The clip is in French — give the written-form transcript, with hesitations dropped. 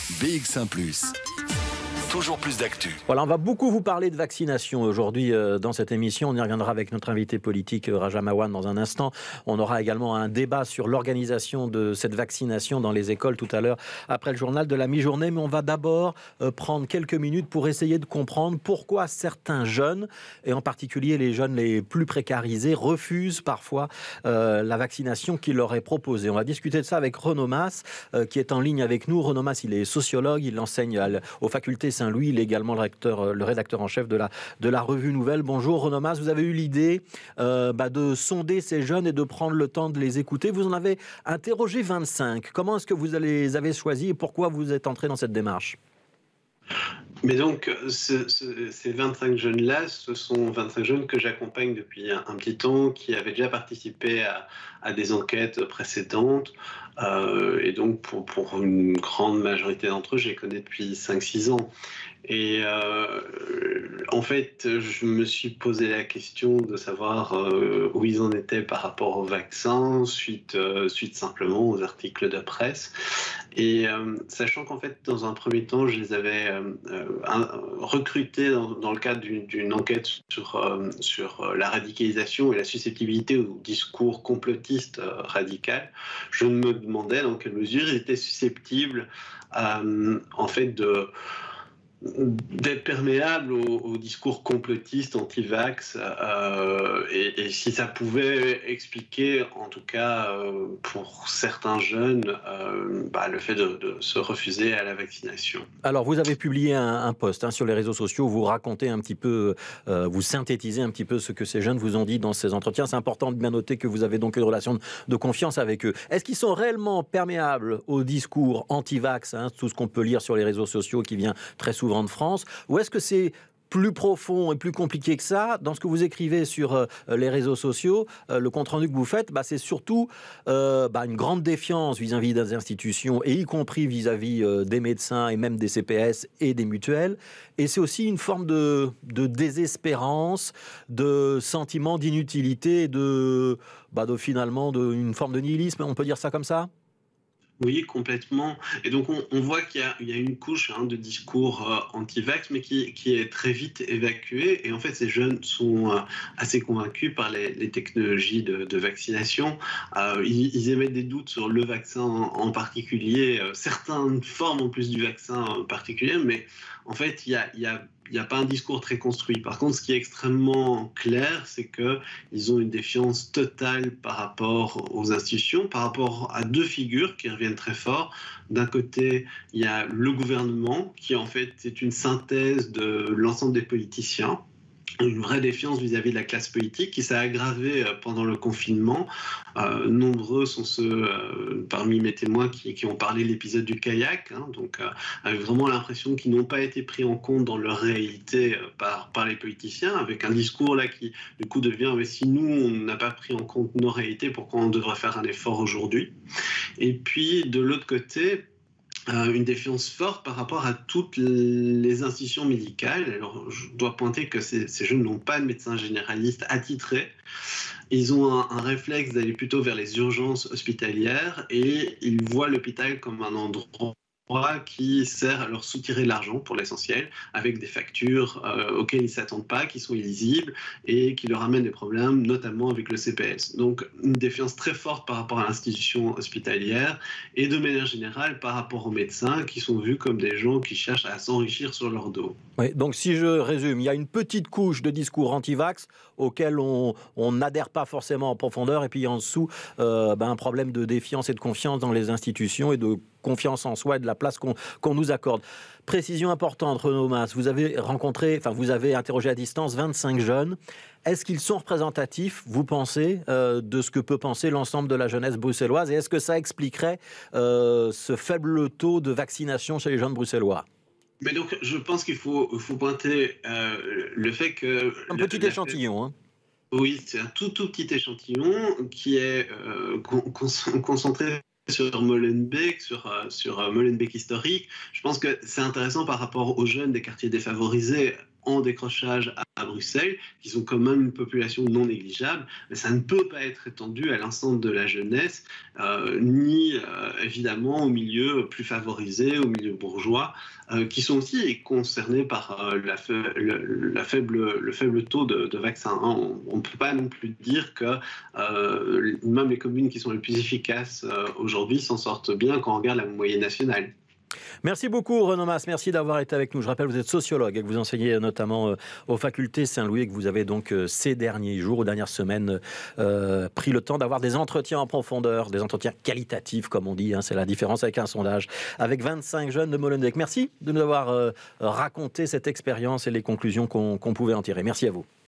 BX1 +. Toujours plus d'actu. Voilà, on va beaucoup vous parler de vaccination aujourd'hui dans cette émission. On y reviendra avec notre invité politique Raja Mawan dans un instant. On aura également un débat sur l'organisation de cette vaccination dans les écoles tout à l'heure après le journal de la mi-journée. Mais on va d'abord prendre quelques minutes pour essayer de comprendre pourquoi certains jeunes, et en particulier les jeunes les plus précarisés, refusent parfois la vaccination qui leur est proposée. On va discuter de ça avec Renaud Mas qui est en ligne avec nous. Renaud Mas, il est sociologue, il enseigne aux facultés Saint-Louis, il est également le rédacteur en chef de la revue Nouvelle. Bonjour Renaud Mas, vous avez eu l'idée de sonder ces jeunes et de prendre le temps de les écouter. Vous en avez interrogé 25. Comment est-ce que vous les avez choisis et pourquoi vous êtes entré dans cette démarche ? Mais donc, ces 25 jeunes-là, ce sont 25 jeunes que j'accompagne depuis un petit temps, qui avaient déjà participé à des enquêtes précédentes. Et donc, pour une grande majorité d'entre eux, je les connais depuis 5-6 ans. Et en fait, je me suis posé la question de savoir où ils en étaient par rapport au vaccin, suite simplement aux articles de presse. Et sachant qu'en fait, dans un premier temps, je les avais recrutés dans le cadre d'une enquête sur la radicalisation et la susceptibilité au discours complotiste radical, je me demandais dans quelle mesure ils étaient susceptibles en fait d'être perméable au discours complotiste anti-vax et si ça pouvait expliquer, en tout cas pour certains jeunes, le fait de se refuser à la vaccination. Alors vous avez publié un post sur les réseaux sociaux où vous racontez un petit peu, vous synthétisez un petit peu ce que ces jeunes vous ont dit dans ces entretiens. C'est important de bien noter que vous avez donc une relation de confiance avec eux. Est-ce qu'ils sont réellement perméables au discours anti-vax, tout ce qu'on peut lire sur les réseaux sociaux qui vient très souvent de France, ou est-ce que c'est plus profond et plus compliqué que ça? Dans ce que vous écrivez sur les réseaux sociaux, le compte-rendu que vous faites, c'est surtout une grande défiance vis-à-vis des institutions, et y compris vis-à-vis des médecins et même des CPS et des mutuelles. Et c'est aussi une forme de désespérance, de sentiment d'inutilité, finalement une forme de nihilisme, on peut dire ça comme ça? Oui, complètement. Et donc, on voit qu'il y a une couche de discours anti-vax, mais qui est très vite évacuée. Et en fait, ces jeunes sont assez convaincus par les technologies de vaccination. Ils émettent des doutes sur le vaccin en particulier, certaines formes en plus du vaccin en particulier, mais en fait, il n'y a pas un discours très construit. Par contre, ce qui est extrêmement clair, c'est qu'ils ont une défiance totale par rapport aux institutions, par rapport à deux figures qui reviennent très fort. D'un côté, il y a le gouvernement, qui en fait est une synthèse de l'ensemble des politiciens. Une vraie défiance vis-à-vis de la classe politique qui s'est aggravée pendant le confinement. Nombreux sont ceux parmi mes témoins qui ont parlé de l'épisode du kayak, avec vraiment l'impression qu'ils n'ont pas été pris en compte dans leur réalité par les politiciens, avec un discours là qui du coup devient mais si nous on n'a pas pris en compte nos réalités, pourquoi on devrait faire un effort aujourd'hui? Et puis de l'autre côté, une défiance forte par rapport à toutes les institutions médicales. Alors, je dois pointer que ces jeunes n'ont pas de médecin généraliste attitré. Ils ont un réflexe d'aller plutôt vers les urgences hospitalières et ils voient l'hôpital comme un endroit qui sert à leur soutirer de l'argent pour l'essentiel, avec des factures auxquelles ils ne s'attendent pas, qui sont illisibles et qui leur amènent des problèmes, notamment avec le CPS. Donc une défiance très forte par rapport à l'institution hospitalière et de manière générale par rapport aux médecins qui sont vus comme des gens qui cherchent à s'enrichir sur leur dos. Oui, donc si je résume, il y a une petite couche de discours anti-vax auquel on n'adhère pas forcément en profondeur, et puis en dessous un problème de défiance et de confiance dans les institutions et de confiance en soi et de la place qu'on nous accorde. Précision importante, Renaud Mas, vous avez interrogé à distance 25 jeunes. Est-ce qu'ils sont représentatifs, vous pensez, de ce que peut penser l'ensemble de la jeunesse bruxelloise, et est-ce que ça expliquerait ce faible taux de vaccination chez les jeunes bruxellois? Mais donc, je pense qu'il faut pointer le fait que... Un petit échantillon, Oui, c'est un tout petit échantillon qui est concentré sur Molenbeek, sur Molenbeek historique. Je pense que c'est intéressant par rapport aux jeunes des quartiers défavorisés en décrochage à Bruxelles, qui sont quand même une population non négligeable, mais ça ne peut pas être étendu à l'ensemble de la jeunesse, ni évidemment aux milieux plus favorisés, aux milieux bourgeois, qui sont aussi concernés par le faible taux de vaccins. On ne peut pas non plus dire que même les communes qui sont les plus efficaces aujourd'hui s'en sortent bien quand on regarde la moyenne nationale. Merci beaucoup Renaud Mas, merci d'avoir été avec nous. Je rappelle, vous êtes sociologue et que vous enseignez notamment aux facultés Saint-Louis et que vous avez donc ces derniers jours, aux dernières semaines, pris le temps d'avoir des entretiens en profondeur, des entretiens qualitatifs comme on dit, c'est la différence avec un sondage, avec 25 jeunes de Molenbeek. Merci de nous avoir raconté cette expérience et les conclusions qu'on pouvait en tirer. Merci à vous.